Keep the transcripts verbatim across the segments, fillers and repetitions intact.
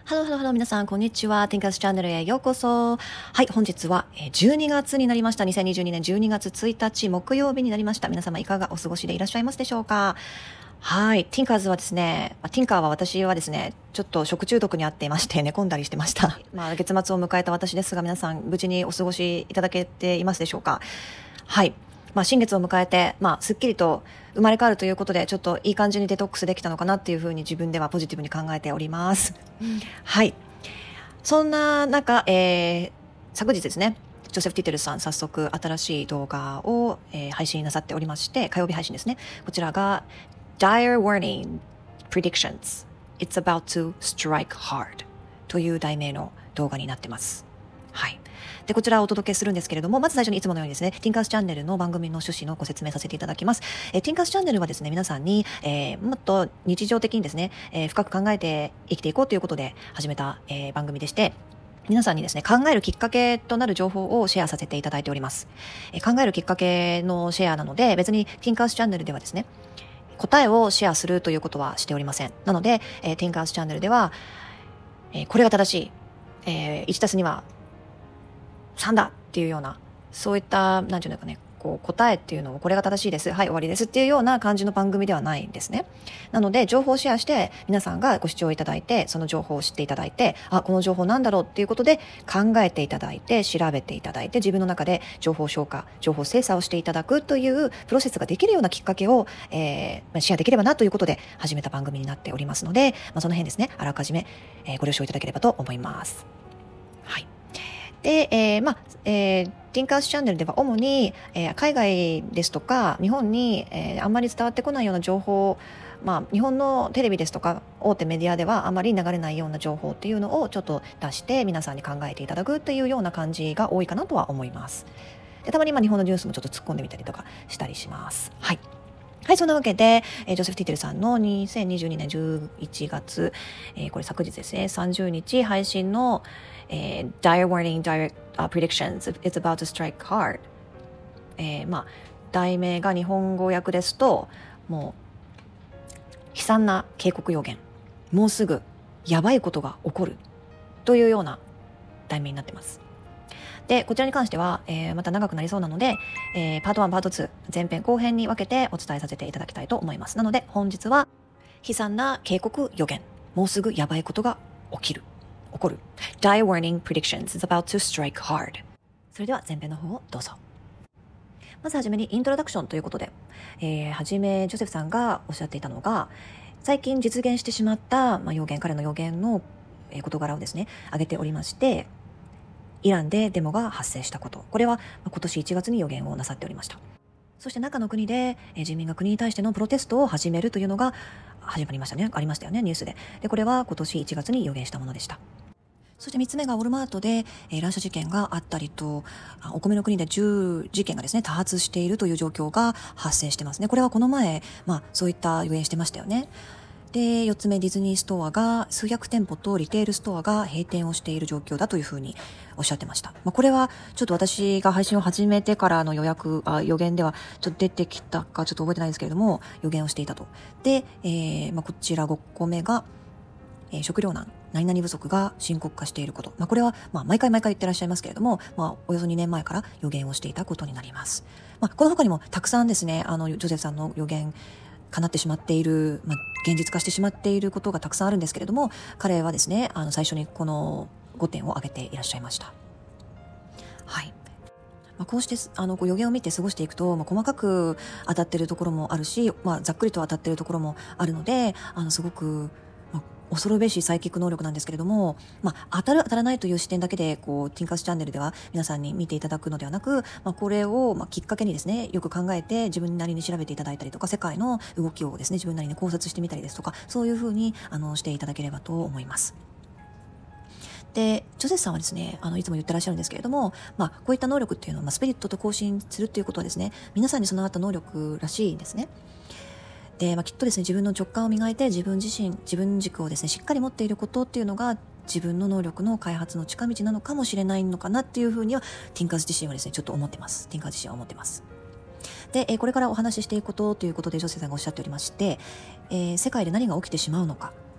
ハローハローハロー皆さんこんにちは。 Thinkers チャンネルへようこそ。はい、本日はじゅうにがつになりました。にせんにじゅうにねんじゅうにがつついたち木曜日になりました。皆様いかがお過ごしでいらっしゃいますでしょうか。はい、Thinkers はですね、ティンカーは私はですねちょっと食中毒にあっていまして寝込んだりしてました。まあ月末を迎えた私ですが、皆さん無事にお過ごしいただけていますでしょうか。はい、まあ、新月を迎えて、まあ、すっきりと生まれ変わるということで、ちょっといい感じにデトックスできたのかなっていうふうに自分ではポジティブに考えております。はい、そんな中、えー、昨日ですね、ジョセフ・ティテルさん早速新しい動画を、えー、配信なさっておりまして、火曜日配信ですね。こちらが Dire Warning Predictions It's About to Strike Hard という題名の動画になってます。はい、でこちらをお届けするんですけれども、まず最初にいつものようにですね、Thinkers チャンネルの番組の趣旨のご説明させていただきます。えー、Thinkers チャンネルはですね、皆さんに、えー、もっと日常的にですね、えー、深く考えて生きていこうということで始めた、えー、番組でして、皆さんにですね、考えるきっかけとなる情報をシェアさせていただいております。えー、考えるきっかけのシェアなので、別に Thinkers チャンネルではですね、答えをシェアするということはしておりません。なので、えー、Thinkers チャンネルでは、えー、これが正しい、えー、いちたすにはさんだっていうような、そういったなんていうのかね、こう答えっていうのを、これが正しいです、はい終わりですっていうような感じの番組ではないんですね。なので情報をシェアして皆さんがご視聴いただいて、その情報を知っていただいて、あこの情報なんだろうっていうことで考えていただいて、調べていただいて、自分の中で情報消化情報精査をしていただくというプロセスができるようなきっかけを、えー、シェアできればなということで始めた番組になっておりますので、まあ、その辺ですね、あらかじめ、えー、ご了承いただければと思います。はい。で、えー、まあ、えー、Thinkers チャンネルでは主に、えー、海外ですとか日本に、えー、あんまり伝わってこないような情報、まあ、日本のテレビですとか大手メディアではあまり流れないような情報っていうのをちょっと出して皆さんに考えていただくというような感じが多いかなとは思います。でたまにまあ日本のニュースもちょっと突っ込んでみたりとかしたりします。はい。はい、そんなわけで、えー、ジョセフ・ティテルさんのにせんにじゅうにねんじゅういちがつ、えー、これ昨日ですね、さんじゅうにち配信の、えー、Dire Warning Dire、uh, Predictions It's About to Strike Hard、えー、まあ題名が日本語訳ですと、もう悲惨な警告予言、もうすぐやばいことが起こるというような題名になってます。でこちらに関しては、えー、また長くなりそうなので、えー、パートワンパートツー前編後編に分けてお伝えさせていただきたいと思います。なので本日は悲惨な警告予言、もうすぐやばいことが起きる起こる Dire Warning Predictions is about to strike hard。 それでは前編の方をどうぞ。まずはじめにイントロダクションということで、えー、はじめジョセフさんがおっしゃっていたのが、最近実現してしまった、まあ、予言彼の予言の事柄をですね挙げておりまして、イランでデモが発生したこと、これは今年いちがつに予言をなさっておりました。そして中の国で人民が国に対してのプロテストを始めるというのが始まりましたね、ありましたよね、ニュースで。でこれは今年いちがつに予言したものでした。そしてみっつめがウォルマートで、えー、乱射事件があったりと、お米の国で銃事件がですね多発しているという状況が発生してますね。これはこの前、まあ、そういった予言してましたよね。でよっつめ、ディズニーストアが数百店舗とリテールストアが閉店をしている状況だというふうにおっしゃってました。まあ、これはちょっと私が配信を始めてからの予約あ予言ではちょっと出てきたかちょっと覚えてないですけれども、予言をしていたと。で、えーまあ、こちらごこめが、えー、食糧難何々不足が深刻化していること、まあ、これはまあ毎回毎回言ってらっしゃいますけれども、まあ、およそにねんまえから予言をしていたことになります。まあ、この他にもたくさんですね、あのジョセフさんの予言叶ってしまっている、まあ、現実化してしまっていることがたくさんあるんですけれども、彼はですねあの最初にこのごてんを挙げていらっしゃいました。はい。まあ、こうしてあのこう予言を見て過ごしていくと、まあ、細かく当たっているところもあるし、まあ、ざっくりと当たっているところもあるので、あのすごく恐るべしサイキック能力なんですけれども、まあ、当たる当たらないという視点だけでこうThinkersチャンネルでは皆さんに見ていただくのではなく、まあ、これをまあきっかけにですねよく考えて自分なりに調べていただいたりとか、世界の動きをですね自分なりに考察してみたりですとか、そういうふうにあのしていただければと思います。でジョセフさんはですねあのいつも言ってらっしゃるんですけれども、まあ、こういった能力っていうのは、まあ、スピリットと交信するっていうことはですね皆さんに備わった能力らしいんですね。で、まあ、きっとですね自分の直感を磨いて自分自身自分軸をですねしっかり持っていることっていうのが自分の能力の開発の近道なのかもしれないのかなっていうふうにはThinkers自身はですねちょっと思ってます。Thinkers自身は思ってます。でこれからお話ししていくことということでジョセフさんがおっしゃっておりまして、えー、世界で何が起きてしまうのか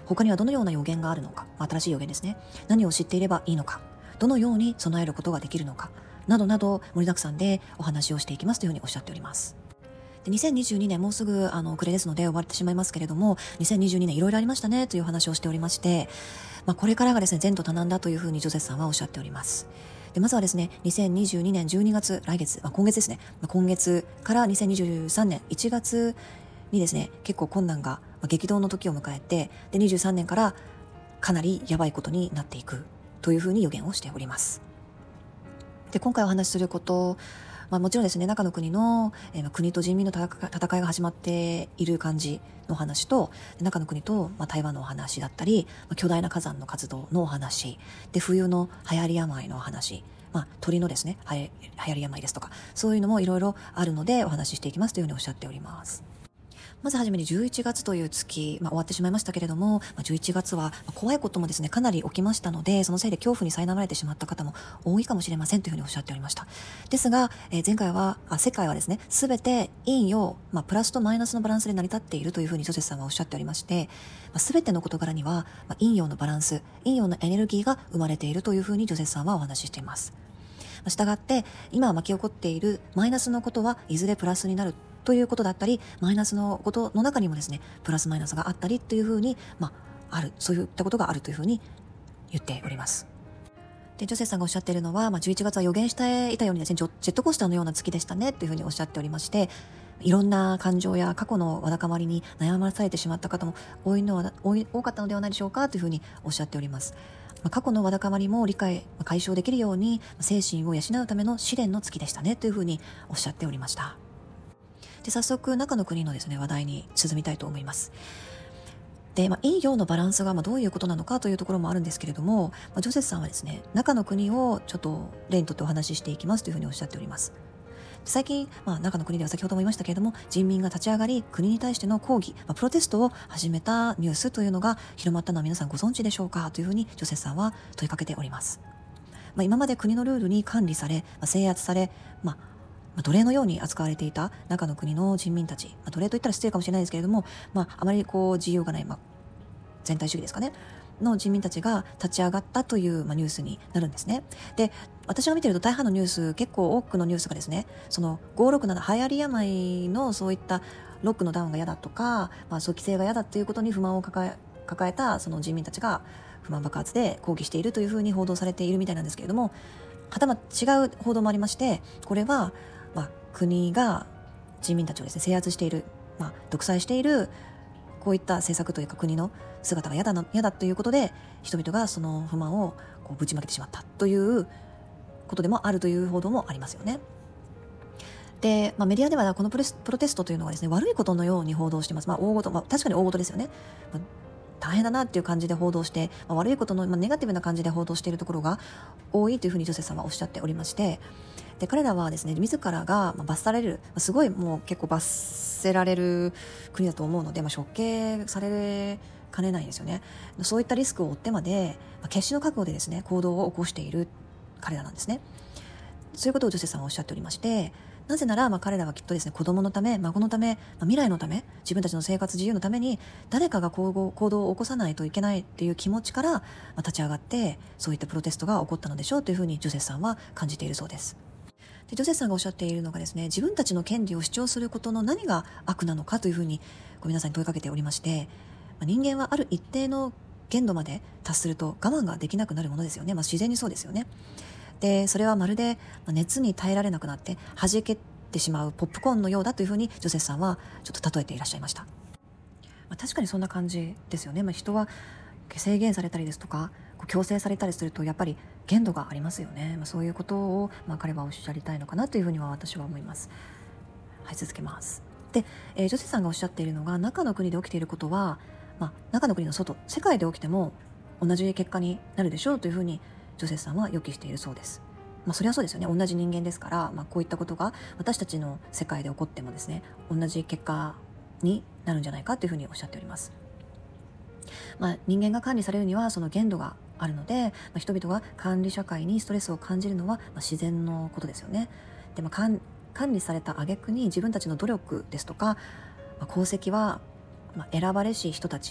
他にはどのような予言があるのか、新しい予言ですね。何を知っていればいいのか、どのように備えることができるのか、などなど盛りだくさんでお話をしていきますというふうにおっしゃっております。でにせんにじゅうにねんもうすぐあの遅れですので終わってしまいますけれども、にせんにじゅうにねんいろいろありましたねというお話をしておりまして、まあ、これからがですね前途多難だというふうにジョゼフさんはおっしゃっております。でまずはですねにせんにじゅうにねんじゅうにがつ、来月、まあ、今月ですね、まあ、今月からにせんにじゅうさんねんいちがつにですね結構困難が、まあ、激動の時を迎えて、でにじゅうさんねんからかなりやばいことになっていくというふうに予言をしております。で今回お話しすること、まあ、もちろんですね中の国の、えー、国と人民の戦いが始まっている感じの話と、中の国と、まあ、台湾のお話だったり、まあ、巨大な火山の活動のお話で、冬の流行り病のお話、まあ、鳥のですね流行り病ですとか、そういうのもいろいろあるのでお話ししていきますというふうにおっしゃっております。まずはじめにじゅういちがつという月、まあ、終わってしまいましたけれども、まあ、じゅういちがつは怖いこともですねかなり起きましたので、そのせいで恐怖に苛まれてしまった方も多いかもしれませんというふうにおっしゃっておりました。ですが、えー、前回はあ世界はですね全て陰陽、まあ、プラスとマイナスのバランスで成り立っているというふうにジョセフさんはおっしゃっておりまして、まあ、全ての事柄には、まあ、陰陽のバランス、陰陽のエネルギーが生まれているというふうにジョセフさんはお話ししています。したがって今巻き起こっているマイナスのことはいずれプラスになるということだったり、マイナスのことの中にもですねプラスマイナスがあったりというふうに、まあ、あるそういったことがあるというふうに言っております。でジョセフさんがおっしゃっているのは、まあ、じゅういちがつは予言していたようにですねジェットコースターのような月でしたねというふうにおっしゃっておりまして、いろんな感情や過去のわだかまりに悩まされてしまった方も多いのは多い多かったのではないでしょうかというふうにおっしゃっております。過去のわだかまりも理解解消できるように精神を養うための試練の月でしたねというふうにおっしゃっておりました。で早速中の国のですね話題に進みたいと思います。で、まあ、陰陽のバランスがまあどういうことなのかというところもあるんですけれども、まあ、ジョセフさんはですね中の国をちょっと例にとってお話ししていきますというふうにおっしゃっております。最近、まあ、中の国では先ほども言いましたけれども、人民が立ち上がり国に対しての抗議、まあ、プロテストを始めたニュースというのが広まったのは皆さんご存知でしょうかというふうにジョセフさんは問いかけております。まあ、今まで国のルールに管理され、まあ、制圧され、まあまあ、奴隷のように扱われていた中の国の人民たち、まあ、奴隷といったら失礼かもしれないですけれども、まあ、あまりこう自由がない、まあ、全体主義ですかねの人民たちが立ち上がったという、まあ、ニュースになるんですね。で私が見ていると大半のニュース、結構多くのニュースがですねそのごーろくなな流行り病のそういったロックのダウンが嫌だとか、まあ、そう規制が嫌だということに不満を抱え、抱えたその人民たちが不満爆発で抗議しているというふうに報道されているみたいなんですけれども、はたまた違う報道もありまして、これは、まあ、国が人民たちをですね制圧している、まあ、独裁しているこういった政策というか国の姿が嫌だな、嫌だということで人々がその不満をこうぶちまけてしまったということでもあるという報道もありますよね。で、まあ、メディアではこのプレスプロテストというのはですね悪いことのように報道しています。まあ、大事、まあ、確かに大事ですよね。まあ、大変だなっていう感じで報道して、まあ、悪いことの、まあ、ネガティブな感じで報道しているところが多いというふうにジョセフさんはおっしゃっておりまして、で彼らはですね自らが罰せられる、すごいもう結構罰せられる国だと思うので、まあ、処刑されかねないんですよね。そういったリスクを負ってまで、まあ、決死の覚悟でですね行動を起こしている彼らなんですね。そういうことをジョセフさんはおっしゃっておりまして、なぜならまあ彼らはきっとですね子供のため、孫のため、まあ、未来のため、自分たちの生活自由のために誰かが行動行動を起こさないといけないっていう気持ちから、まあ、立ち上がってそういったプロテストが起こったのでしょうというふうにジョセフさんは感じているそうです。でジョセフさんがおっしゃっているのがですね、自分たちの権利を主張することの何が悪なのかというふうにご皆さんに問いかけておりまして、まあ、人間はある一定の限度まで達すると我慢ができなくなるものですよね。まあ、自然にそうですよね。でそれはまるで熱に耐えられなくなって弾けてしまうポップコーンのようだというふうにジョセフさんはちょっと例えていらっしゃいました。まあ、確かにそんな感じですよね。まあ、人は制限されたりですとか強制されたりするとやっぱり限度がありますよね。まあ、そういうことを、まあ、彼はおっしゃりたいのかなというふうには私は思います。はい、続けます。で、えー、ジョセフさんがおっしゃっているのが、中の国で起きていることは、まあ、中の国の外、世界で起きても同じ結果になるでしょうというふうにジョセフさんは予期しているそうです。まあ、それはそうですよね。同じ人間ですから、まあ、こういったことが私たちの世界で起こってもですね同じ結果になるんじゃないかというふうにおっしゃっております。まあ、人間が管理されるにはその限度があるので、まあ、人々が管理社会にストレスを感じるのは、まあ、自然のことですよね。で、まあ、管理された挙句に自分たちの努力ですとか、まあ、功績は、まあ、選ばれし人たち、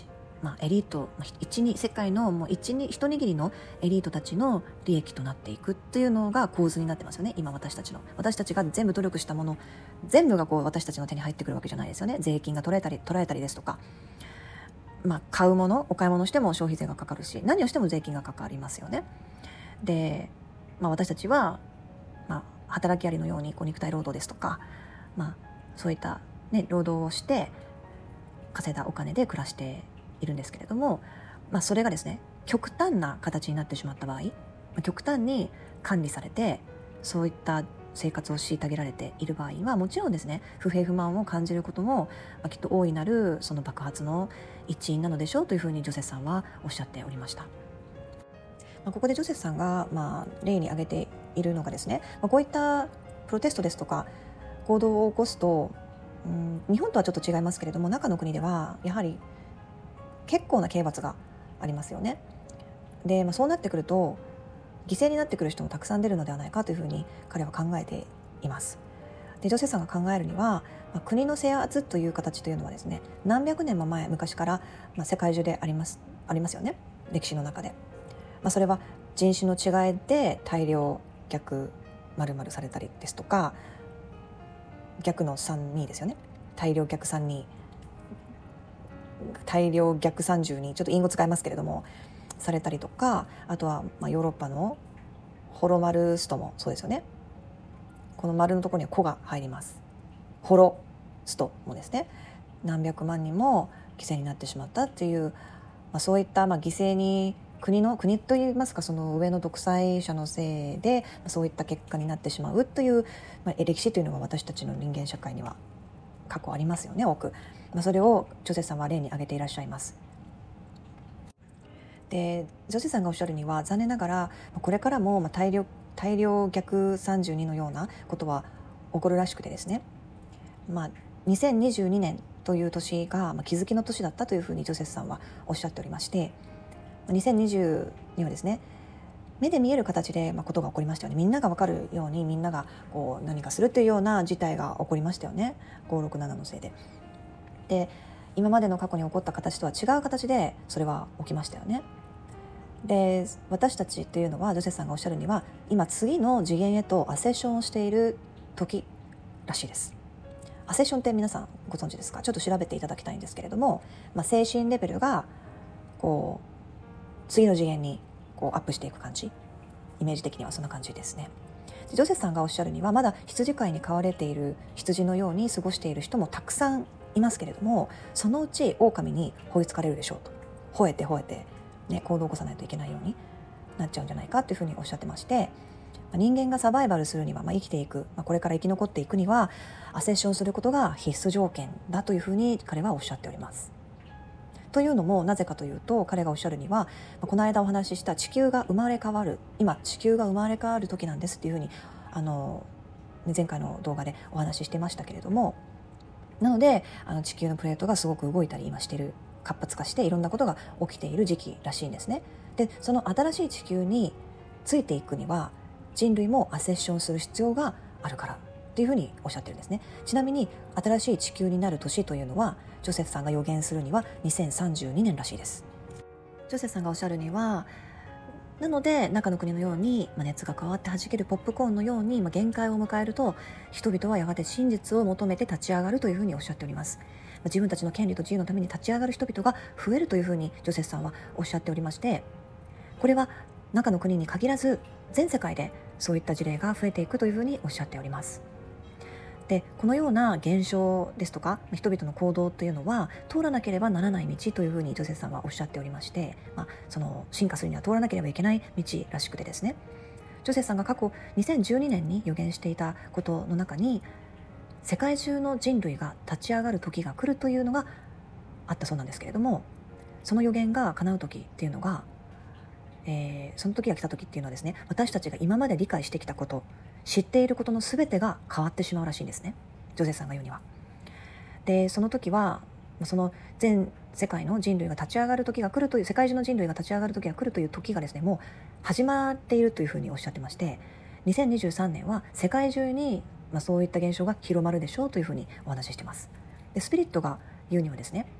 まあ、エリート一に世界のもう一に一握りのエリートたちの利益となっていくっていうのが構図になってますよね。今私たちの私たちが全部努力したもの全部がこう私たちの手に入ってくるわけじゃないですよね。税金が取られたり取られたりですとか、まあ、買うものお買い物しても消費税がかかるし、何をしても税金がかかりますよね。で、まあ、私たちは、まあ、働きありのようにこう肉体労働ですとか、まあ、そういった、ね、労働をして稼いだお金で暮らしているんですけれども、まあ、それがですね極端な形になってしまった場合、極端に管理されてそういった生活を虐げられている場合はもちろんですね不平不満を感じることも、まあ、きっと大いなるその爆発の一因なのでしょうというふうにジョセフさんはおっしゃっておりました。まあ、ここでジョセフさんが、まあ、例に挙げているのがですね、まあ、こういったプロテストですとか行動を起こすと、うん、日本とはちょっと違いますけれども中の国ではやはり結構な刑罰がありますよね。で、まあ、そうなってくると犠牲になってくる人もたくさん出るのではないかというふうに彼は考えています。でジョセフさんが考えるには、まあ、国の制圧という形というのはですね何百年も前昔から、まあ、世界中であります、ありますよね、歴史の中で。まあ、それは人種の違いで大量虐丸々されたりですとか、逆のさんにですよね、大量虐さんに大量虐さんじゅうにちょっと隠語使いますけれどもされたりとか、あとはまあヨーロッパのホロマルストもそうですよね。この丸のところには「コ」が入ります。ホロストもですね何百万人も犠牲になってしまったっていう、まあ、そういったまあ犠牲に国の国といいますかその上の独裁者のせいでそういった結果になってしまうという、まあ、歴史というのが私たちの人間社会には過去ありますよね、多く。まあ、それをジョセフさんは例に挙げていらっしゃいます。でジョセフさんがおっしゃるには残念ながらこれからも大量大量逆さんじゅうにのようなことは起こるらしくてですね、まあ、にせんにじゅうにねんという年が気づきの年だったというふうにジョセフさんはおっしゃっておりまして、にせんにじゅうにはですね目で見える形でまあことが起こりましたよね。みんなが分かるようにみんながこう何かするというような事態が起こりましたよね、ごろくななのせいで。で今までの過去に起こった形とは違う形でそれは起きましたよね。で私たちというのはジョセフさんがおっしゃるには今次の次元へとアセッションをしている時らしいです。アセッションって皆さんご存知ですか？ちょっと調べていただきたいんですけれども、まあ、精神レベルがこう次の次元にこうアップしていく感じ、イメージ的にはそんな感じですね。ジョセフさんがおっしゃるにはまだ羊飼いに飼われている羊のように過ごしている人もたくさんいますけれども、そのうち狼に追いつかれるでしょうと、吠えて吠えて、ね、行動を起こさないといけないようになっちゃうんじゃないかというふうにおっしゃってまして、人間がサバイバルするには、まあ、生きていく、まあ、これから生き残っていくにはアセッションすることが必須条件だというふうに彼はおっしゃっております。というのもなぜかというと彼がおっしゃるにはこの間お話しした地球が生まれ変わる今地球が生まれ変わる時なんですっていうふうにあの前回の動画でお話ししてましたけれども、なのであの地球のプレートがすごく動いたり今している、活発化していろんなことが起きている時期らしいんですね。でその新しい地球についていくには人類もアセッションする必要があるからというふうにおっしゃってるんですね。ちなみに新しい地球になる年というのはジョセフさんが予言するにはにせんさんじゅうにねんらしいです。ジョセフさんがおっしゃるにはなので中の国のように熱が変わって弾けるポップコーンのように限界を迎えると人々はやがて真実を求めて立ち上がるというふうにおっしゃっております。自分たちの権利と自由のために立ち上がる人々が増えるというふうにジョセフさんはおっしゃっておりまして、これは中の国に限らず全世界でそういった事例が増えていくというふうにおっしゃっております。でこのような現象ですとか人々の行動というのは通らなければならない道というふうにジョセフさんはおっしゃっておりまして、まあ、その進化するには通らなければいけない道らしくてですね、ジョセフさんが過去にせんじゅうにねんに予言していたことの中に世界中の人類が立ち上がる時が来るというのがあったそうなんですけれども、その予言が叶う時っていうのが、えー、その時が来た時っていうのはですね私たちが今まで理解してきたこと知っていることの全てが変わってしまうらしいんですね、ジョセフさんが言うには。でその時はその全世界の人類が立ち上がる時が来るという世界中の人類が立ち上がる時が来るという時がですねもう始まっているというふうにおっしゃってまして、にせんにじゅうさんねんは世界中にまあそういった現象が広まるでしょうというふうにお話ししています。でスピリットが言うにはですね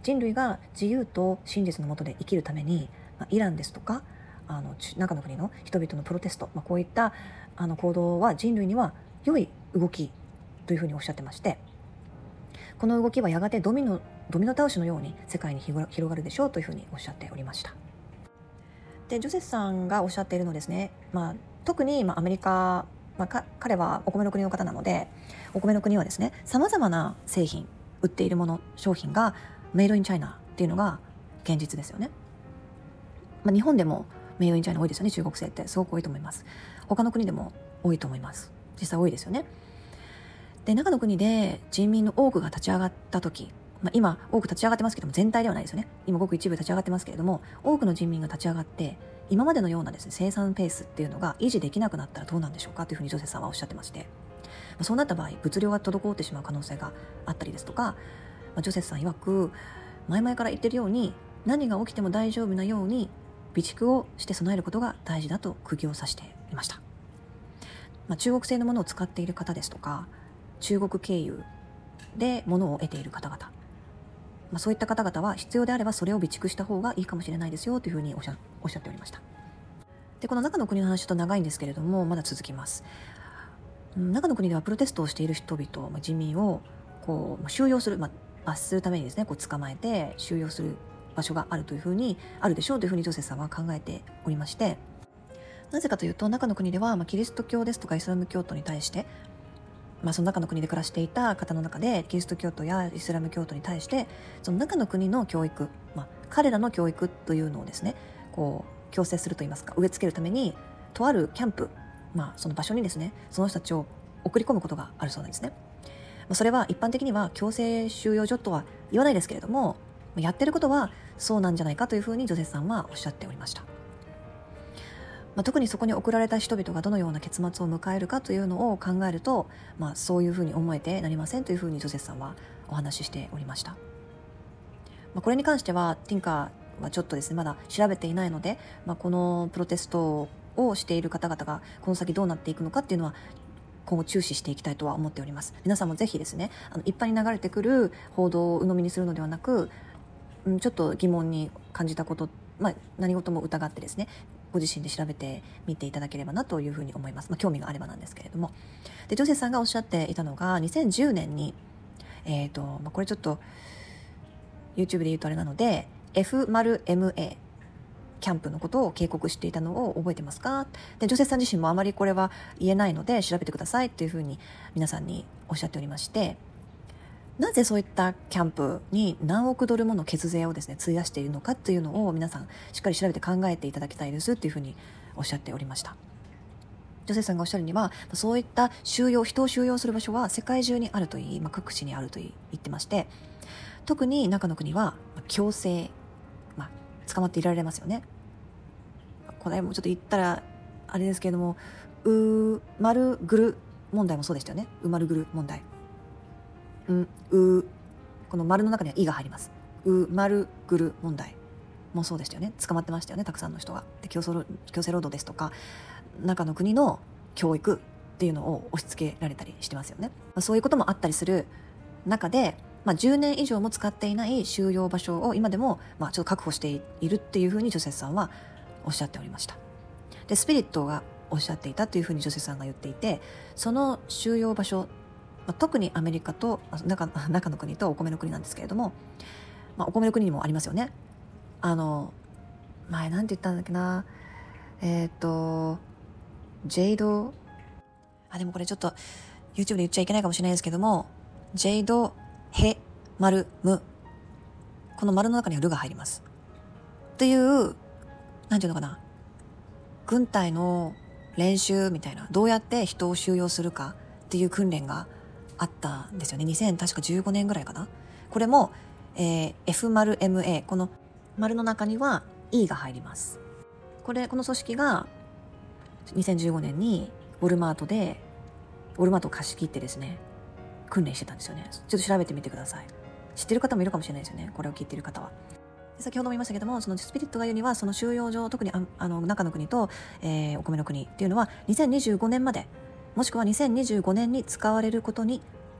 人類が自由と真実の下で生きるために、まあ、イランですとかあの中の国の人々のプロテスト、まあ、こういったあの行動は人類には良い動きというふうにおっしゃってまして、この動きはやがてドミノ、ドミノ倒しのように世界に広がるでしょうというふうにおっしゃっておりました。でジョセフさんがおっしゃっているのですね、まあ、特にまあアメリカ、まあ、彼はお米の国の方なので、お米の国はですね、さまざまな製品、売っているもの、商品がメイドインチャイナっていうのが現実ですよね。まあ、日本でもメイドインチャイナ多いですよね。中国製ってすごく多いと思います。他の国でも多いと思います。実際多いですよね。で中の国で人民の多くが立ち上がった時、まあ、今多く立ち上がってますけども、全体ではないですよね。今ごく一部立ち上がってますけれども、多くの人民が立ち上がって今までのようなですね、生産ペースっていうのが維持できなくなったらどうなんでしょうかというふうにジョセフさんはおっしゃってまして、まあ、そうなった場合物量が滞ってしまう可能性があったりですとか、まあ、ジョセフさん曰く前々から言ってるように、何が起きても大丈夫なように備蓄をして備えることが大事だと釘を刺していました。まあ、中国製のものを使っている方ですとか、中国経由で物を得ている方々、まあ、そういった方々は必要であればそれを備蓄した方がいいかもしれないですよというふうにおっしゃ、おっしゃっておりました。でこの中の国の話と長いんですけれども、まだ続きます。中の国ではプロテストをしている人々、まあ、人民をこう収容する、まあ、罰するためにですね、こう捕まえて収容する場所があるというふうにあるでしょうというふうにジョセフさんは考えておりまして、なぜかというと中の国では、まあ、キリスト教ですとかイスラム教徒に対して、まあ、その中の国で暮らしていた方の中でキリスト教徒やイスラム教徒に対してその中の国の教育、まあ、彼らの教育というのをですね、こう強制するといいますか、植え付けるためにとあるキャンプ、まあ、その場所にですね、その人たちを送り込むことがあるそうなんですね。まあ、それは一般的には強制収容所とは言わないですけれども、やってることはそうなんじゃないかというふうにジョセフさんはおっしゃっておりました。まあ、特にそこに送られた人々がどのような結末を迎えるかというのを考えると、まあ、そういうふうに思えてなりませんというふうにジョセフさんはお話ししておりました。まあ、これに関してはティンカーはちょっとですねまだ調べていないので、まあ、このプロテストをしている方々がこの先どうなっていくのかっていうのは今後注視していきたいとは思っております。皆さんもぜひですね、あの一般に流れてくる報道を鵜呑みにするのではなく、うん、ちょっと疑問に感じたこと、まあ、何事も疑ってですね、ご自身で調べてみていただければなというふうに思います。まあ、興味があればなんですけれども、でジョセフさんがおっしゃっていたのがにせんじゅうねんに、えーとまあ、これちょっと YouTube で言うとあれなので エフエムエー キャンプのことを警告していたのを覚えてますか。でジョセフさん自身もあまりこれは言えないので調べてくださいというふうに皆さんにおっしゃっておりまして、なぜそういったキャンプに何億ドルもの血税をですね費やしているのかというのを皆さんしっかり調べて考えていただきたいですというふうにおっしゃっておりました。ジョセフさんがおっしゃるには、そういった収容人を収容する場所は世界中にあるといい、まあ、各地にあると言ってまして、特に中の国は強制、まあ、捕まっていられますよね。これもちょっと言ったらあれですけれども、うまるぐる問題もそうでしたよね。うまるぐる問題、うん、うこの丸の中には「い」が入ります。うまるぐる問題もそうでしたよね。捕まってましたよね、たくさんの人が。で強制、強制労働ですとか中の国の教育っていうのを押し付けられたりしてますよね。まあ、そういうこともあったりする中で、まあ、じゅうねん以上も使っていない収容場所を今でもまあちょっと確保しているっていうふうにジョセフさんはおっしゃっておりました。でスピリットがおっしゃっていたというふうにジョセフさんが言っていて、その収容場所、まあ、特にアメリカと中、中の国とお米の国なんですけれども、まあ、お米の国にもありますよね。あの前なんて言ったんだっけな、えっ、ー、とジェイド、あでもこれちょっと YouTube で言っちゃいけないかもしれないですけども、ジェイドヘ丸ム、この丸の中にはルが入りますっていう、なんていうのかな、軍隊の練習みたいな、どうやって人を収容するかっていう訓練があったんですよね。にせん確かじゅうごねんぐらいかな。これも、えー、エフエムエー、この丸の中には E が入ります。これこの組織がにせんじゅうごねんにウォルマートでウォルマートを貸し切ってですね訓練してたんですよね。ちょっと調べてみてください。知ってる方もいるかもしれないですよね、これを聞いている方は。先ほども言いましたけども、そのスピリットが言うには、その収容所、特にああの中の国と、えー、お米の国っていうのはにせんにじゅうごねんまで、もしくはにせんにじゅうごねんに使われることに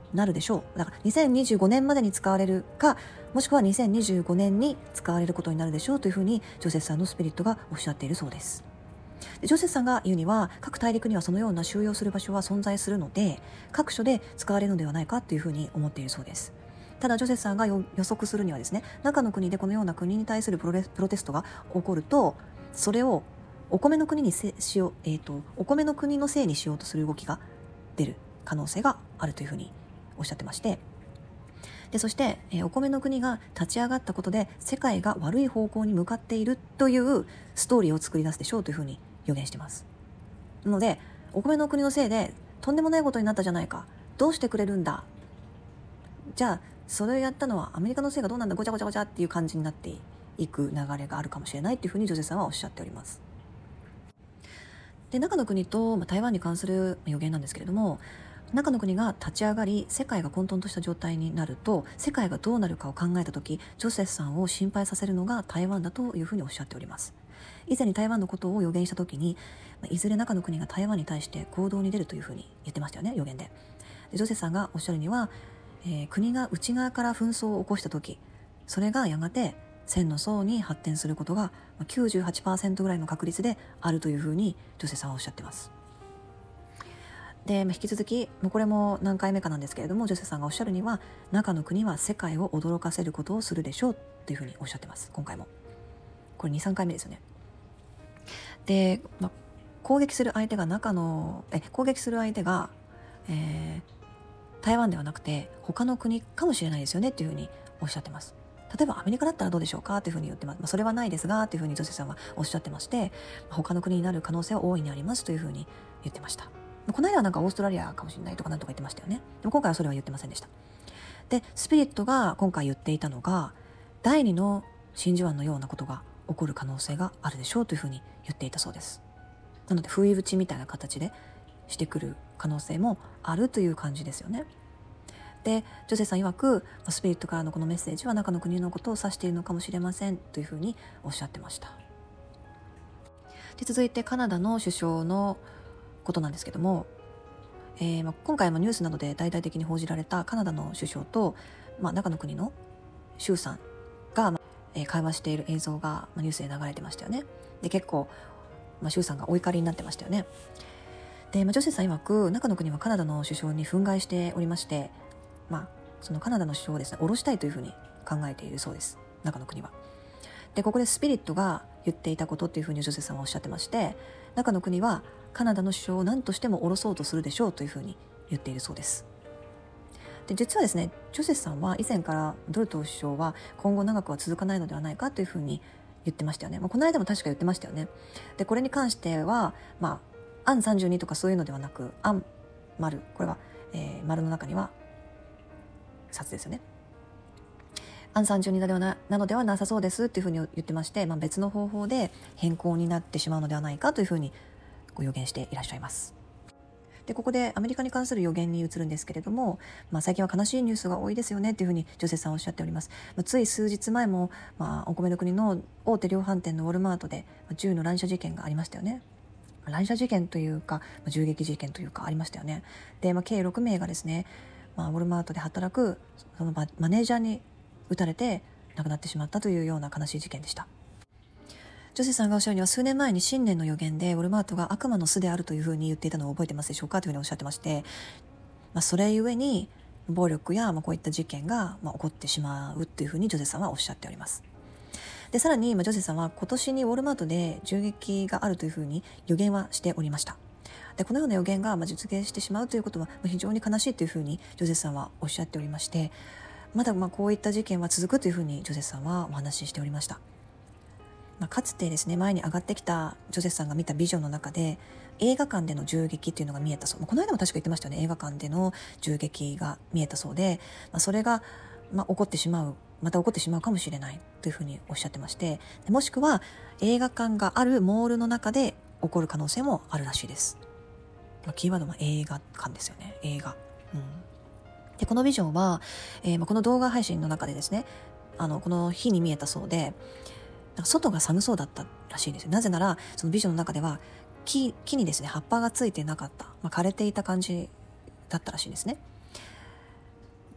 なるでしょう。だからにせんにじゅうごねんまでに使われるか、もしくはにせんにじゅうごねんに使われることになるでしょうというふうにジョセフさんのスピリットがおっしゃっているそうです。でジョセフさんが言うには、各大陸にはそのような収容する場所は存在するので、各所で使われるのではないかというふうに思っているそうです。ただジョセフさんが予測するにはですね、中の国でこのような国に対するプロレプロテストが起こると、それをお米の国にせしよう、えーと、お米の国のせいにしようとする動きが出る可能性があるというふうにおっしゃってまして、でそして、えー、お米の国が立ち上がったことで世界が悪い方向に向かっているというストーリーを作り出すでしょうというふうに予言してます。なので、お米の国のせいでとんでもないことになったじゃないか、どうしてくれるんだ、じゃあそれをやったのはアメリカのせいがどうなんだ、ごちゃごちゃごちゃっていう感じになっていく流れがあるかもしれないというふうにジョゼさんはおっしゃっております。で中の国と、まあ、台湾に関する予言なんですけれども、中の国が立ち上がり世界が混沌とした状態になると、世界がどうなるかを考えたとき、ジョセフさんを心配させるのが台湾だというふうにおっしゃっております。以前に台湾のことを予言したときに、いずれ中の国が台湾に対して行動に出るというふうに言ってましたよね、予言で。でジョセフさんがおっしゃるには、えー、国が内側から紛争を起こしたとき、それがやがて千の層に発展することが きゅうじゅうはちパーセント ぐらいの確率であるというふうにジョセフさんはおっしゃってます。で引き続き、これも何回目かなんですけれども、ジョセフさんがおっしゃるには、中の国は世界を驚かせることをするでしょうというふうにおっしゃってます。今回もこれ に,さん 回目ですよね。で、ま、攻撃する相手が中のえ攻撃する相手が、えー、台湾ではなくて他の国かもしれないですよねというふうにおっしゃってます。例えばアメリカだったらどうでしょうかというふうに言ってます。まあ、それはないですがというふうにジョセフさんはおっしゃってまして、他の国になる可能性は大いにありますというふうに言ってました。この間はなんかオーストラリアかもしれないとかなんとか言ってましたよね。でも今回はそれは言ってませんでした。でスピリットが今回言っていたのが、第二の真珠湾のようなことが起こる可能性があるでしょうというふうに言っていたそうです。なので不意打ちみたいな形でしてくる可能性もあるという感じですよね。でジョセフさん曰く、スピリットからのこのメッセージは中の国のことを指しているのかもしれませんというふうにおっしゃってました。で続いてカナダの首相のことなんですけども、えーまあ、今回もニュースなどで大々的に報じられたカナダの首相と、まあ、中の国のシュウさんが、まあえー、会話している映像が、まあ、ニュースで流れてましたよね。で結構、まあ、シュウさんがお怒りになってましたよね。で、まあ、ジョセフさん曰く、中の国はカナダの首相に憤慨しておりまして、まあ、そのカナダの首相をですね、下ろしたいというふうに考えているそうです、中の国は。でここでスピリットが言っていたことっていうふうにジョセフさんはおっしゃってまして、中の国はカナダの首相を何としても下ろそうとするでしょうというふうに言っているそうです。で実はですね、ジョセフさんは以前からドルト首相は今後長くは続かないのではないかというふうに言ってましたよね。まあ、この間も確か言ってましたよね。でこれに関しては、まあ、アンさんじゅうにとかそういうのではなく、アン丸、これは、えー、丸の中には札ですよね。アンさんじゅうになのではなさそうですっていうふうに言ってまして、まあ、別の方法で変更になってしまうのではないかというふうにご予言していらっしゃいます。でここでアメリカに関する予言に移るんですけれども、まあ、最近は悲しいニュースが多いですよねというふうにジョセフさんはおっしゃっております。まあ、つい数日前も、まあ、お米の国の大手量販店のウォルマートで銃の乱射事件がありましたよね。乱射事件というか、まあ、銃撃事件というかありましたよね。で、まあ、計ろくめいがですね、まあ、ウォルマートで働くそのマネージャーに撃たれて亡くなってしまったというような悲しい事件でした。ジョセフさんがおっしゃるには、数年前に新年の予言でウォルマートが悪魔の巣であるというふうに言っていたのを覚えてますでしょうかというふうにおっしゃってまして、まあ、それゆえに暴力やまあこういった事件がまあ起こってしまうというふうにジョセフさんはおっしゃっております。でさらにまあジョセフさんは今年にウォルマートで銃撃があるというふうに予言はしておりました。でこのような予言がまあ実現してしまうということは非常に悲しいというふうにジョセフさんはおっしゃっておりまして、まだまあこういった事件は続くというふうにジョセフさんはお話ししておりました。まあ、かつてですね、前に上がってきたジョセフさんが見たビジョンの中で映画館での銃撃っていうのが見えたそう、まあ、この間も確か言ってましたよね。映画館での銃撃が見えたそうで、まあ、それがまあ起こってしまうまた起こってしまうかもしれないというふうにおっしゃってまして、もしくは映画館があるモールの中で起こる可能性もあるらしいです。まあ、キーワードは映画館ですよね。映画、うん、でこのビジョンは、えー、まあこの動画配信の中でですね、あのこの日に見えたそうで、外が寒そうだったらしいんですよ。なぜならそのビジョンの中では 木, 木にですね葉っぱがついてなかった、まあ、枯れていた感じだったらしいんですね。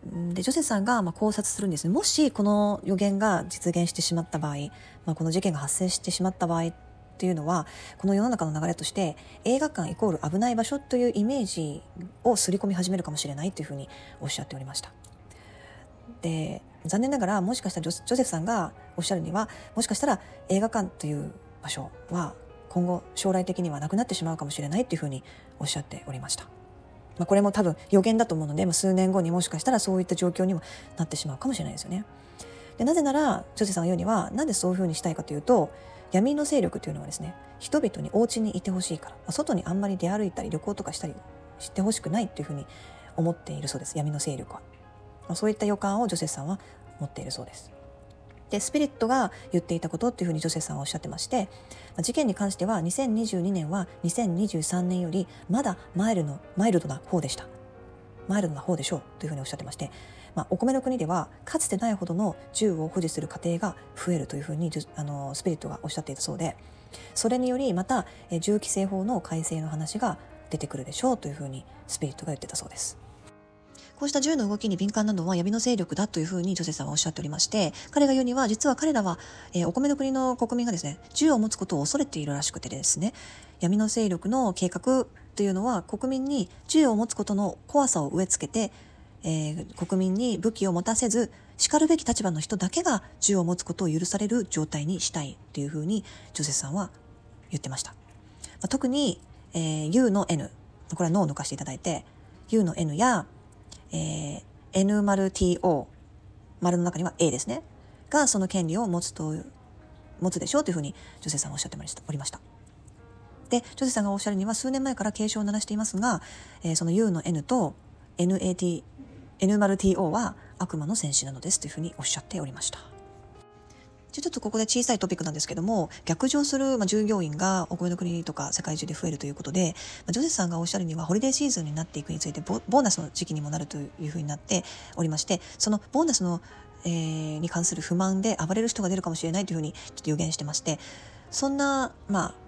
でジョセフさんがまあ考察するんですね。もしこの予言が実現してしまった場合、まあ、この事件が発生してしまった場合っていうのは、この世の中の流れとして映画館イコール危ない場所というイメージを刷り込み始めるかもしれないというふうにおっしゃっておりました。で残念ながら、もしかしたらジョジョセフさんがおっしゃるには、もしかしたら映画館という場所は今後将来的にはなくなってしまうかもしれないというふうにおっしゃっておりました。まあ、これも多分予言だと思うので、まあ、数年後にもしかしたらそういった状況にもなってしまうかもしれないですよね。でなぜならジョセフさんが言うには、なんでそういうふうにしたいかというと、闇の勢力というのはですね、人々にお家にいてほしいから、まあ、外にあんまり出歩いたり旅行とかしたりしてほしくないというふうに思っているそうです。闇の勢力は、まあ、そういった予感をジョセフさんは持っているそうです。でスピリットが言っていたことっていうふうにジョセフさんはおっしゃってまして、事件に関してはにせんにじゅうにねんはにせんにじゅうさんねんよりまだマイルドなマイルドな方でした。マイルドな方でしょうというふうにおっしゃってまして、まあ、お米の国ではかつてないほどの銃を保持する家庭が増えるというふうにあのスピリットがおっしゃっていたそうで、それによりまた銃規制法の改正の話が出てくるでしょうというふうにスピリットが言ってたそうです。こうした銃の動きに敏感なのは闇の勢力だというふうにジョセフさんはおっしゃっておりまして、彼が言うには、実は彼らは、えー、お米の国の国民がですね、銃を持つことを恐れているらしくてですね、闇の勢力の計画というのは国民に銃を持つことの怖さを植え付けて、えー、国民に武器を持たせず、叱るべき立場の人だけが銃を持つことを許される状態にしたいというふうにジョセフさんは言ってました。まあ、特に、えー、ユー の N、これは脳を抜かしていただいて、ユー の N やえー、エヌ 丸 ティー オー 丸の中には A ですねがその権利を持つと持つでしょうというふうにジョセフさんはおっしゃっておりました。でジョセフさんがおっしゃるには、数年前から警鐘を鳴らしていますが、えー、その ユー の N と エヌ エー ティー エヌ 丸 ティー オー は悪魔の戦士なのですというふうにおっしゃっておりました。ちょっとここで小さいトピックなんですけども、逆上する従業員がお米の国とか世界中で増えるということで、ジョセフさんがおっしゃるには、ホリデーシーズンになっていくについて ボ, ボーナスの時期にもなるというふうになっておりまして、そのボーナスの、えー、に関する不満で暴れる人が出るかもしれないというふうにちょっと予言してまして、そんなまあ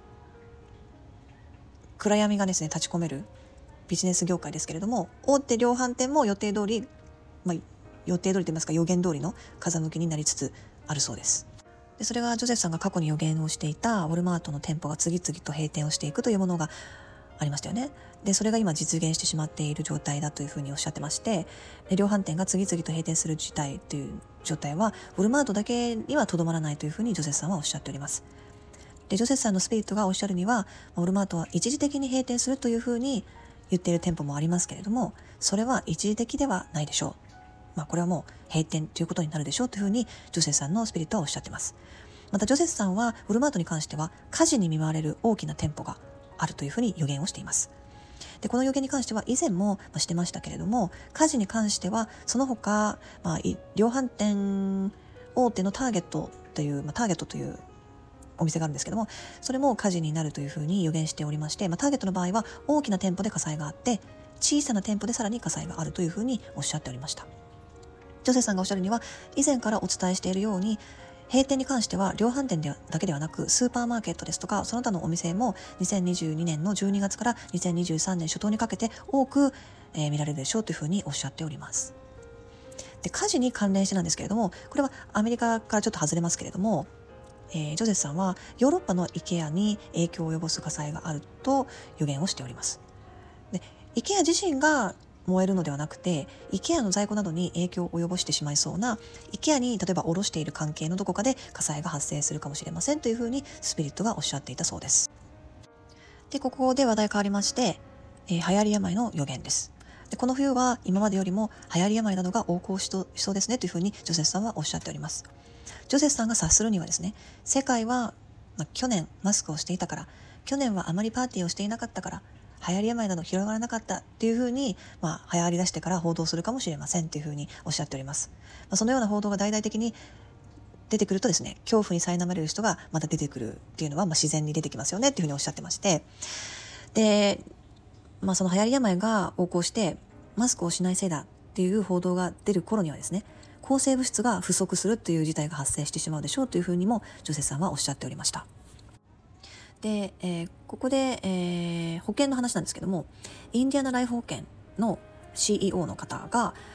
暗闇がですね立ち込めるビジネス業界ですけれども、大手量販店も予定通り、まあ、予定通りといいますか予言通りの風向きになりつつあるそうです。でそれがジョセフさんが過去に予言をしていたウォルマートの店舗が次々と閉店をしていくというものがありましたよね。でそれが今実現してしまっている状態だというふうにおっしゃってまして、で量販店が次々と閉店する事態という状態はウォルマートだけにはとどまらないというふうにジョセフさんはおっしゃっております。でジョセフさんのスピリットがおっしゃるには、ウォルマートは一時的に閉店するというふうに言っている店舗もありますけれども、それは一時的ではないでしょう。まあ、これはもう閉店ということになるでしょうというふうにジョセフさんのスピリットはおっしゃっています。またジョセフさんはウォルマートに関しては火事に見舞われる大きな店舗があるというふうに予言をしています。でこの予言に関しては以前もしてましたけれども、火事に関してはその他、まあ、量販店大手のターゲットという、まあ、ターゲットというお店があるんですけども、それも火事になるというふうに予言しておりまして、まあ、ターゲットの場合は大きな店舗で火災があって、小さな店舗でさらに火災があるというふうにおっしゃっておりました。ジョセフさんがおっしゃるには、以前からお伝えしているように、閉店に関しては量販店でだけではなく、スーパーマーケットですとかその他のお店もにせんにじゅうにねんのじゅうにがつからにせんにじゅうさんねん初頭にかけて多く、えー、見られるでしょうというふうにおっしゃっております。で火事に関連してなんですけれども、これはアメリカからちょっと外れますけれども、えー、ジョセフさんはヨーロッパのイケアに影響を及ぼす火災があると予言をしております。でイケア自身が燃えるのではなくて、イケアの在庫などに影響を及ぼしてしまいそうな、イケアに例えば卸している関係のどこかで火災が発生するかもしれませんというふうにスピリットがおっしゃっていたそうです。でここで話題変わりまして、えー、流行り病の予言です。でこの冬は今までよりも流行り病などが横行しそうですねというふうにジョセフさんはおっしゃっております。ジョセフさんが察するにはですね、世界は、まあ、去年マスクをしていたから、去年はあまりパーティーをしていなかったから、流行り病など広がらなかったっていうふうに、まあ、流行り出してから報道するかもしれませんというふうにおっしゃっております。まあ、そのような報道が大々的に出てくるとですね、恐怖に苛まれる人がまた出てくるっていうのは、まあ、自然に出てきますよねっていうふうにおっしゃってまして、で、まあ、その流行り病が横行してマスクをしないせいだっていう報道が出る頃にはですね、抗生物質が不足するという事態が発生してしまうでしょうというふうにもジョセフさんはおっしゃっておりました。で、えー、ここで、えー、保険の話なんですけども、インディアナライフ保険の シーイーオー の方が、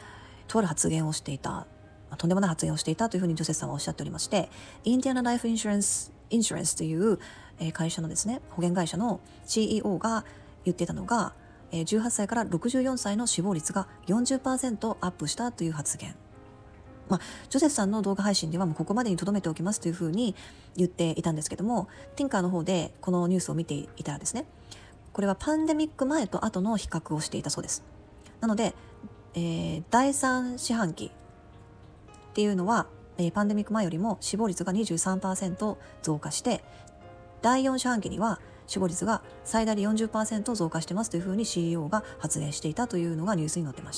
とある発言をしていた、とんでもない発言をしていたというふうにジョセフさんはおっしゃっておりまして、インディアナライフインシュランスインシュランスという会社のですね、保険会社の シーイーオー が言っていたのが、じゅうはっさいからろくじゅうよんさいの死亡率が よんじゅっパーセント アップしたという発言。まあ、ジョセフさんの動画配信ではもうここまでに留めておきますというふうに言っていたんですけども、ティンカーの方でこのニュースを見ていたらですね、これはパンデミック前と後の比較をしていたそうです。なので、えー、だいさん四半期っていうのは、えー、パンデミック前よりも死亡率が にじゅうさんパーセント 増加して、だいよん四半期には死亡率が最大で よんじゅっパーセント 増加してますというふうに シーイーオー が発言していたというのがニュースに載ってました。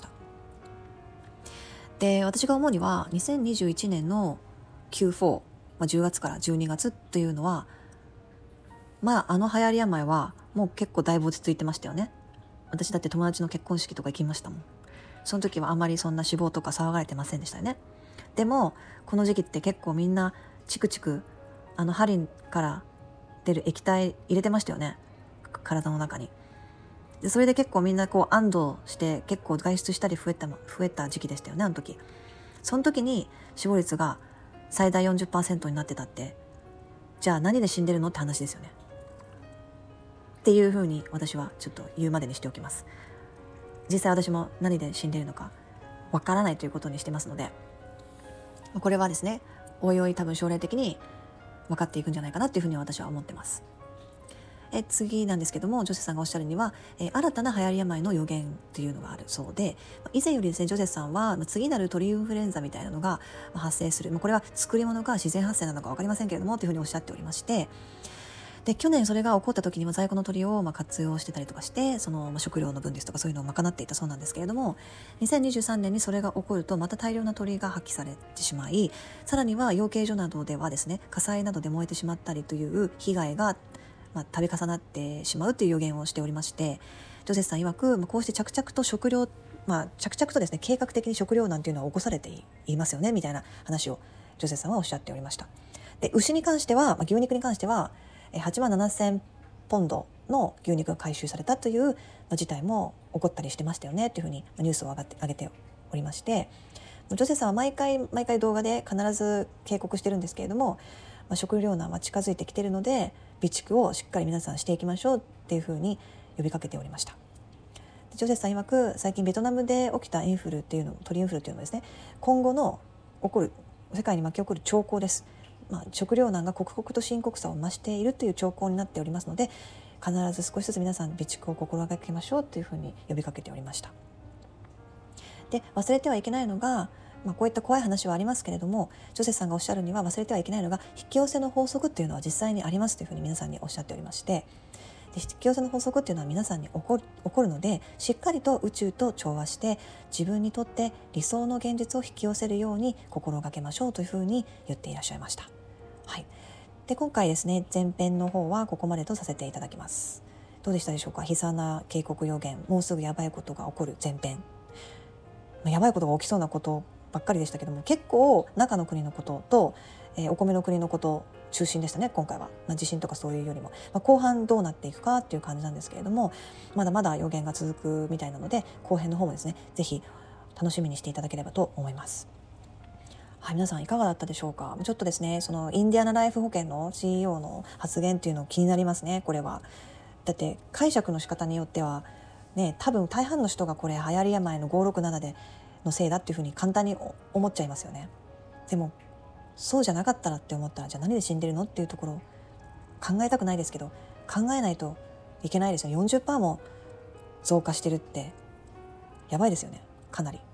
で、私が思うにはにせんにじゅういちねんの キューフォー、まあ、じゅうがつからじゅうにがつっていうのは、まああの流行り病はもう結構だいぶ落ち着いてましたよね。私だって友達の結婚式とか行きましたもん。その時はあまりそんな死亡とか騒がれてませんでしたよね。でもこの時期って結構みんなチクチクあの針から出る液体入れてましたよね、体の中に。でそれで結構みんなこう安堵して結構外出したり増えた増えた時期でしたよね、あの時。その時に死亡率が最大 よんじゅっパーセント になってたって、じゃあ何で死んでるのって話ですよね。っていうふうに私はちょっと言うまでにしておきます。実際私も何で死んでるのかわからないということにしてますので、これはですね、おいおい多分将来的に分かっていくんじゃないかなっていうふうに私は思ってます。え次なんですけども、ジョセフさんがおっしゃるには、え新たな流行り病の予言というのがあるそうで、以前よりですね、ジョセフさんは次なる鳥インフルエンザみたいなのが発生する、これは作り物か自然発生なのか分かりませんけれどもというふうにおっしゃっておりまして、で去年それが起こった時には在庫の鳥をまあ活用してたりとかして、そのまあ食料の分ですとかそういうのを賄っていたそうなんですけれども、にせんにじゅうさんねんにそれが起こるとまた大量な鳥が発揮されてしまい、さらには養鶏所などではですね、火災などで燃えてしまったりという被害がまあ度重なってしまうという予言をしておりまして、ジョセフさん曰く、まあ、こうして着々と食料、まあ、着々とですね計画的に食料なんていうのは起こされていますよねみたいな話をジョセフさんはおっしゃっておりました。で牛に関しては、まあ、牛肉に関してははちまんななせんポンドの牛肉が回収されたという事態も起こったりしてましたよねというふうにニュースを上がって上げておりまして、ジョセフさんは毎回毎回動画で必ず警告してるんですけれども、まあ、食糧難は近づいてきているので備蓄をしっかり皆さんしていきましょうっていうふうに呼びかけておりました。ジョセフさん曰く、最近ベトナムで起きたインフルっていうの鳥インフルっていうのはですね、今後の起こる世界に巻き起こる兆候です。まあ、食糧難が刻々と深刻さを増しているという兆候になっておりますので、必ず少しずつ皆さん備蓄を心がけましょうというふうに呼びかけておりました。で忘れてはいけないのが、まあ、こういった怖い話はありますけれども、ジョセフさんがおっしゃるには忘れてはいけないのが、引き寄せの法則っていうのは実際にありますというふうに皆さんにおっしゃっておりまして、で引き寄せの法則っていうのは皆さんに起こる、起こるので、しっかりと宇宙と調和して自分にとって理想の現実を引き寄せるように心がけましょうというふうに言っていらっしゃいました。はい、で今回ですね、前編の方はここまでとさせていただきます。どうでしたでしょうか。悲惨な警告予言、もうすぐやばいことが起こる前編、まあ、やばいことが起きそうなことばっかりでしたけども、結構中の国のことと、えー、お米の国のこと中心でしたね今回は。まあ、地震とかそういうよりも、まあ、後半どうなっていくかっていう感じなんですけれども、まだまだ予言が続くみたいなので、後編の方もですねぜひ楽しみにしていただければと思います。はい、皆さんいかがだったでしょうか。ちょっとですね、そのインディアナライフ保険の シーイーオー の発言っていうの気になりますね。これはだって解釈の仕方によってはね、多分大半の人がこれ流行り病のごーろくななでのせいだっていうふうに簡単に思っちゃいますよね。でもそうじゃなかったらって思ったら、じゃあ何で死んでるのっていうところ考えたくないですけど、考えないといけないですよ。 よんじゅっパーセント も増加してるってやばいですよね。かなり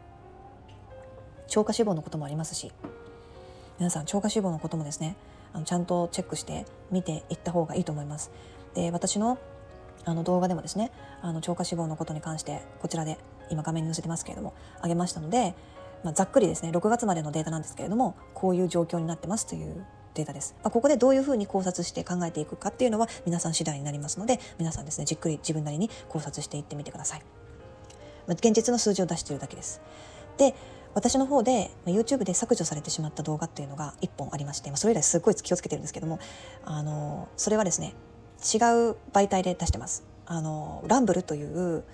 超過死亡のこともありますし、皆さん超過死亡のこともですね、あのちゃんとチェックして見ていった方がいいと思います。で私のあの動画でもですね、あの超過死亡のことに関してこちらで今画面に載せてますけれども上げましたので、まあ、ざっくりですねろくがつまでのデータなんですけれども、こういう状況になってますというデータです。まあ、ここでどういうふうに考察して考えていくかっていうのは皆さん次第になりますので、皆さんですねじっくり自分なりに考察していってみてください。まあ、現実の数字を出しているだけです。で私の方で YouTube で削除されてしまった動画っていうのがいっぽんありまして、それ以来すごい気をつけてるんですけども、あのそれはですね違う媒体で出してます。あのランブルという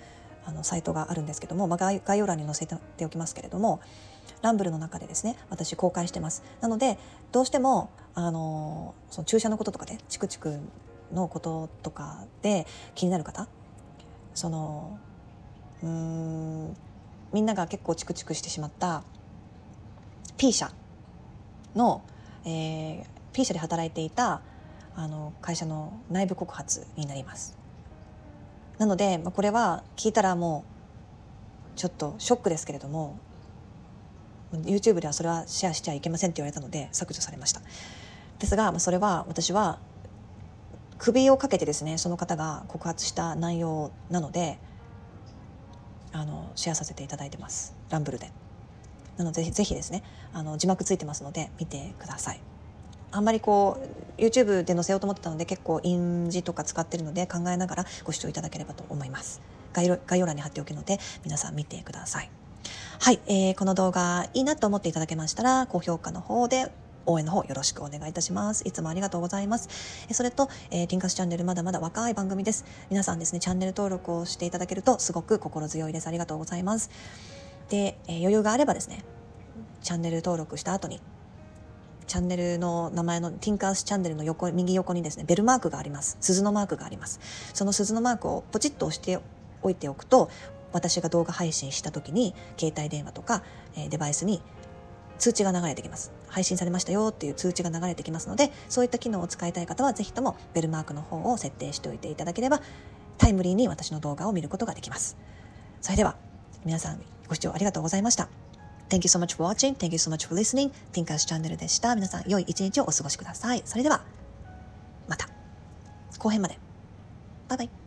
あのサイトがあるんですけども、まあ、概概要欄に載せておきますけれども、ランブルの中でですね私公開してます。なのでどうしてもあのその注射のこととかでチクチクのこととかで気になる方、そのうーんみんなが結構チクチクしてしまった P 社の、えー、P 社で働いていたあの会社の内部告発になります。なのでこれは聞いたらもうちょっとショックですけれども、 YouTube ではそれはシェアしちゃいけませんって言われたので削除されました。ですがそれは私は首をかけてですねその方が告発した内容なのであのシェアさせていただいてます、ランブルで。なのでぜひですねあの字幕ついてますので見てください。あんまりこう YouTube で載せようと思ってたので結構印字とか使ってるので考えながらご視聴いただければと思います。概要、概要欄に貼っておくので皆さん見てください。はい、えー、この動画いいなと思っていただけましたら高評価の方で応援の方よろしくお願いいたします。いつもありがとうございます。それと、えー、ティンカスチャンネルまだまだ若い番組です。皆さんですねチャンネル登録をしていただけるとすごく心強いです。ありがとうございます。で、えー、余裕があればですねチャンネル登録した後にチャンネルの名前のティンカースチャンネルの横右横にですねベルマークがあります。鈴のマークがあります。その鈴のマークをポチッと押しておいておくと私が動画配信した時に携帯電話とか、えー、デバイスに通知が流れてきます。配信されましたよっていう通知が流れてきますので、そういった機能を使いたい方はぜひともベルマークの方を設定しておいていただければタイムリーに私の動画を見ることができます。それでは皆さんご視聴ありがとうございました。Thank you so much for watching. Thank you so much for listening. Thinkers チャンネルでした。皆さん良い一日をお過ごしください。それではまた後編まで。バイバイ。